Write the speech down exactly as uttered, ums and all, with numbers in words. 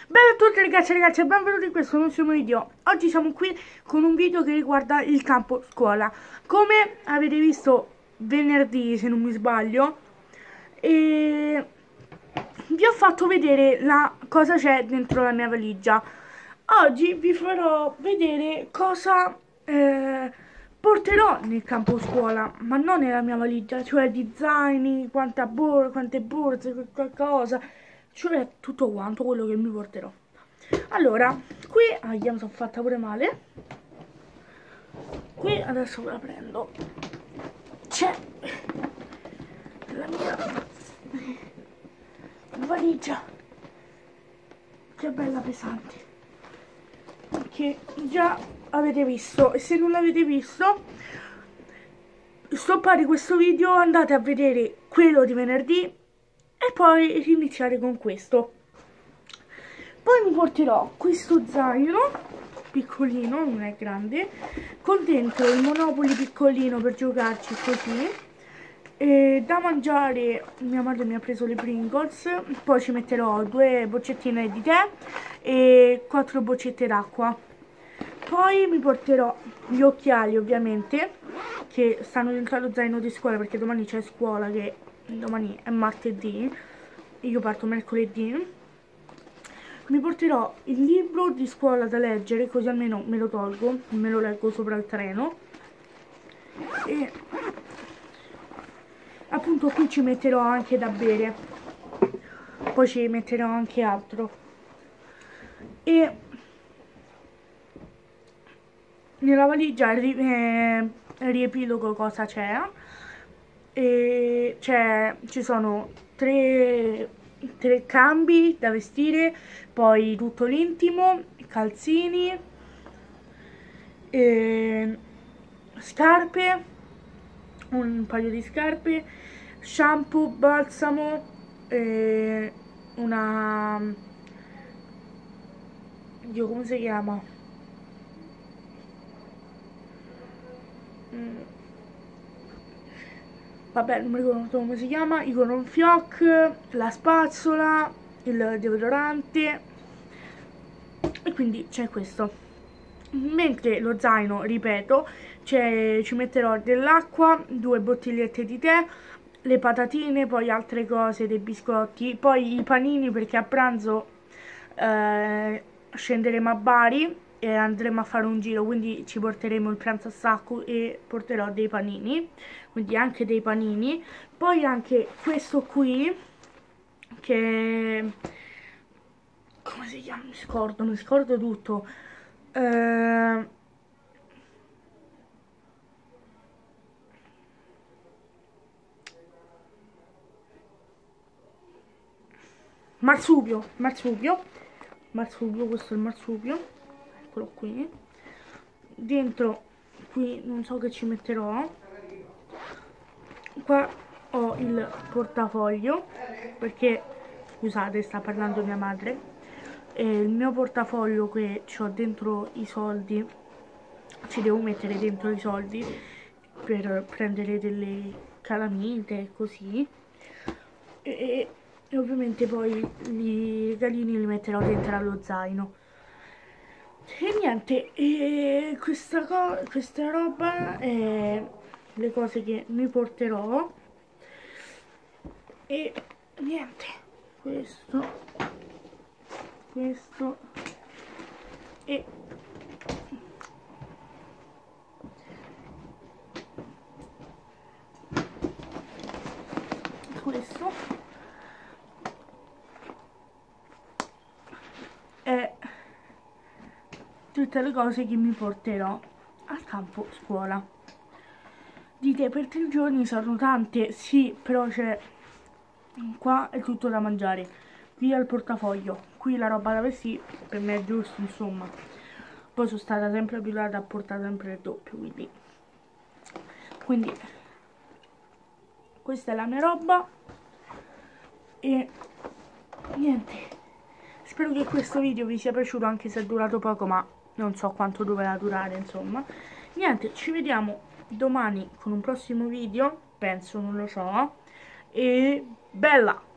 Bella a tutti ragazzi e ragazze, benvenuti in questo nuovo video. Oggi siamo qui con un video che riguarda il campo scuola. Come avete visto venerdì, se non mi sbaglio, e vi ho fatto vedere la, cosa c'è dentro la mia valigia. Oggi vi farò vedere cosa eh, porterò nel campo scuola, ma non nella mia valigia, cioè di zaini, quanta bor quante borse, qualcosa, cioè tutto quanto quello che mi porterò. Allora, qui, ah, mi sono fatta pure male. Qui adesso la prendo. C'è la mia valigia, che bella pesante, che già avete visto, e se non l'avete visto, stoppate questo video, andate a vedere quello di venerdì e poi iniziare con questo. Poi mi porterò questo zaino piccolino, non è grande, con dentro il Monopoly piccolino per giocarci così, e da mangiare mia madre mi ha preso le Pringles, poi ci metterò due boccettine di tè e quattro boccette d'acqua. Poi mi porterò gli occhiali, ovviamente, che stanno dentro lo zaino di scuola, perché domani c'è scuola, che domani è martedì, io parto mercoledì. Mi porterò il libro di scuola da leggere, così almeno me lo tolgo, me lo leggo sopra il treno. E appunto qui ci metterò anche da bere, poi ci metterò anche altro. E nella valigia eh, riepilogo cosa c'è. E c'è, ci sono tre, tre cambi da vestire, poi tutto l'intimo, calzini, e scarpe, un paio di scarpe, shampoo, balsamo, e una, Dio, come si chiama? Mm. Vabbè, non mi ricordo come si chiama, il gonfioc, la spazzola, il deodorante, e quindi c'è questo. Mentre lo zaino, ripeto, ci metterò dell'acqua, due bottigliette di tè, le patatine, poi altre cose, dei biscotti, poi i panini, perché a pranzo eh, scenderemo a Bari e andremo a fare un giro, quindi ci porteremo il pranzo a sacco e porterò dei panini, quindi anche dei panini. Poi anche questo qui, che come si chiama? Mi scordo, mi scordo tutto. Uh, marsupio, marsupio, marsupio, questo è il marsupio, eccolo qui. Dentro qui non so che ci metterò. Qua ho il portafoglio, perché scusate, sta parlando mia madre. E il mio portafoglio, che ho dentro i soldi, ci devo mettere dentro i soldi per prendere delle calamite, così, e, e ovviamente poi i regalini li metterò dentro allo zaino. E niente, e questa, co questa roba è le cose che mi porterò. E niente, questo questo e questo è tutte le cose che mi porterò al campo scuola. Dite, per tre giorni sono tante, sì, però c'è, qua è tutto da mangiare, qui al portafoglio, qui la roba da vestire, per me è giusto, insomma. Poi sono stata sempre abituata a portare sempre il doppio, quindi quindi questa è la mia roba. E niente, spero che questo video vi sia piaciuto, anche se è durato poco, ma non so quanto dovrà durare, insomma. Niente, ci vediamo domani con un prossimo video, penso, non lo so. E bella!